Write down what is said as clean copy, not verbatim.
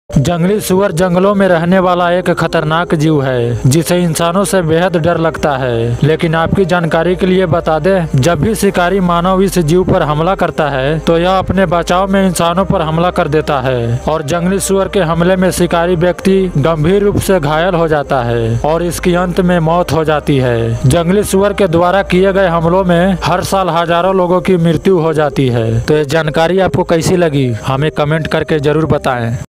जंगली सुअर जंगलों में रहने वाला एक खतरनाक जीव है जिसे इंसानों से बेहद डर लगता है। लेकिन आपकी जानकारी के लिए बता दें, जब भी शिकारी मानव इस जीव पर हमला करता है तो यह अपने बचाव में इंसानों पर हमला कर देता है और जंगली सुअर के हमले में शिकारी व्यक्ति गंभीर रूप से घायल हो जाता है और इसकी अंत में मौत हो जाती है। जंगली सुअर के द्वारा किए गए हमलों में हर साल हजारों लोगों की मृत्यु हो जाती है। तो ये जानकारी आपको कैसी लगी हमें कमेंट करके जरूर बताएं।